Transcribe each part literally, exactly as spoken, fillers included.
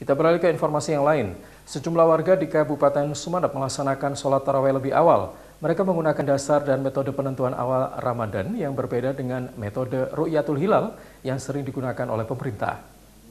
Kita beralih ke informasi yang lain. Sejumlah warga di Kabupaten Sumeneb melaksanakan sholat tarawih lebih awal. Mereka menggunakan dasar dan metode penentuan awal Ramadan yang berbeda dengan metode Ru'yatul Hilal yang sering digunakan oleh pemerintah.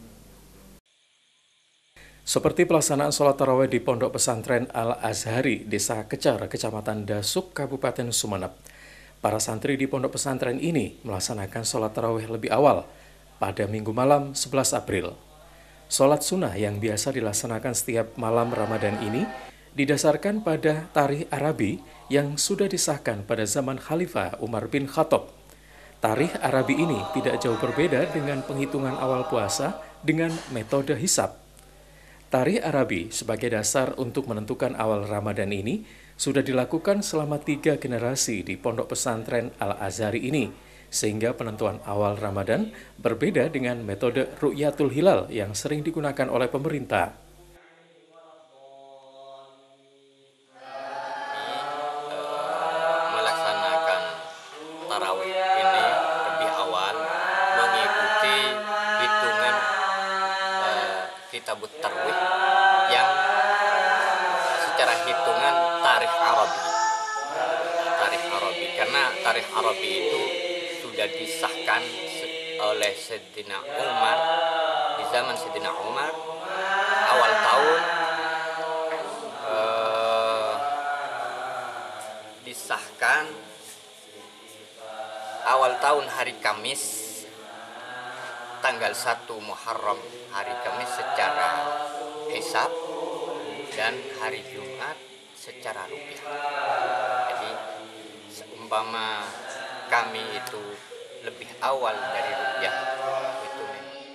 Seperti pelaksanaan sholat tarawih di Pondok Pesantren Al-Azhari, Desa Kecar, Kecamatan Dasuk, Kabupaten Sumeneb. Para santri di Pondok Pesantren ini melaksanakan sholat tarawih lebih awal pada Minggu malam sebelas April. Sholat sunnah yang biasa dilaksanakan setiap malam Ramadan ini didasarkan pada tarikh Arabi yang sudah disahkan pada zaman Khalifah Umar bin Khattab. Tarikh Arabi ini tidak jauh berbeda dengan penghitungan awal puasa dengan metode hisab. Tarikh Arabi sebagai dasar untuk menentukan awal Ramadan ini sudah dilakukan selama tiga generasi di Pondok Pesantren Al-Azhari ini, sehingga penentuan awal Ramadan berbeda dengan metode Ru'yatul Hilal yang sering digunakan oleh pemerintah. Melaksanakan tarawih ini lebih awal mengikuti hitungan uh, kitabut tarwih yang secara hitungan tarikh Arabi. Tarikh Arabi karena tarikh Arabi itu sudah disahkan oleh Sayyidina Umar di zaman Sayyidina Umar awal tahun eh, disahkan awal tahun hari Kamis tanggal satu Muharram hari Kamis secara hisab dan hari Jumat secara rupiah. Jadi seumpama kami itu lebih awal dari rupiah itu.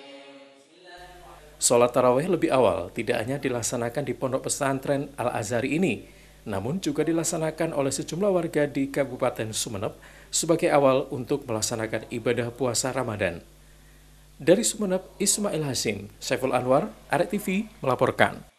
Sholat tarawih lebih awal tidak hanya dilaksanakan di Pondok Pesantren Al-Azhari ini, namun juga dilaksanakan oleh sejumlah warga di Kabupaten Sumeneb sebagai awal untuk melaksanakan ibadah puasa Ramadan. Dari Sumeneb, Ismail Hasim, Saiful Anwar, Arek T V melaporkan.